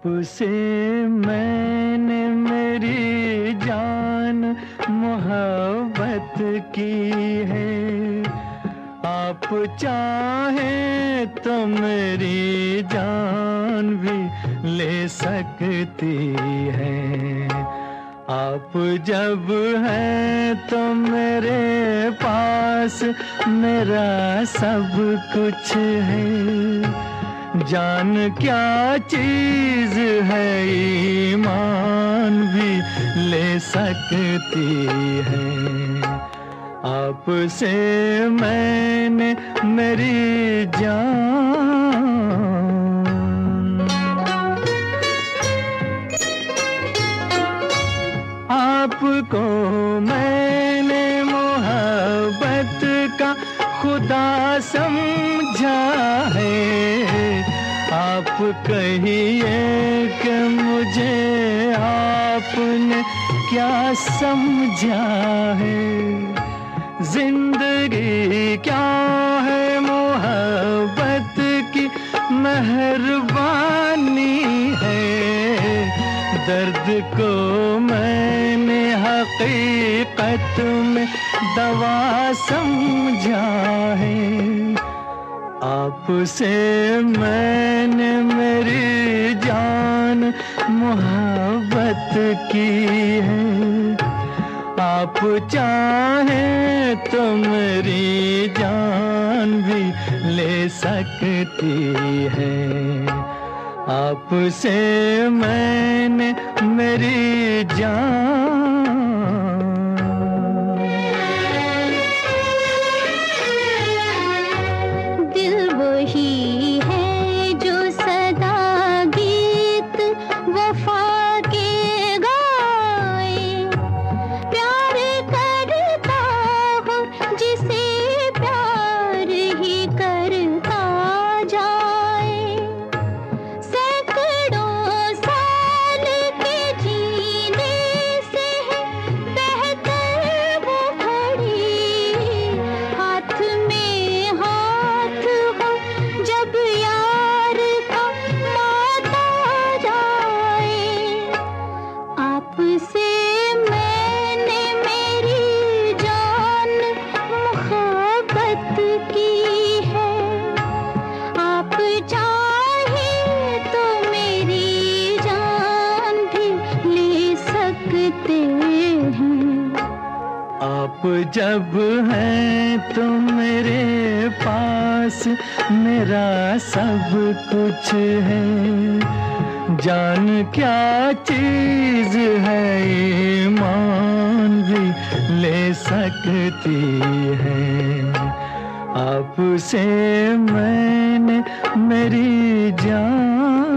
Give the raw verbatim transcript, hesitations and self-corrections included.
आपसे मैंने मेरी जान मोहब्बत की है। आप चाहें तो मेरी जान भी ले सकती है। आप जब हैं तो मेरे पास मेरा सब कुछ है। जान क्या चीज है ईमान भी ले सकती है। आपसे मैंने मेरी जान, आपको मैंने मोहब्बत का खुदा समझा है। आप कहिए कि मुझे आपने क्या समझा है। जिंदगी क्या है मोहब्बत की मेहरबानी है। दर्द को मैंने हकीकत में दवा समझा है। आपसे मैंने मेरी जान मोहब्बत की है। आप चाहें तो मेरी जान भी ले सकती है। आपसे मैंने मेरी जान, आप जब हैं तो मेरे पास मेरा सब कुछ है। जान क्या चीज है ईमान भी ले सकती है। आपसे मैंने मेरी जान,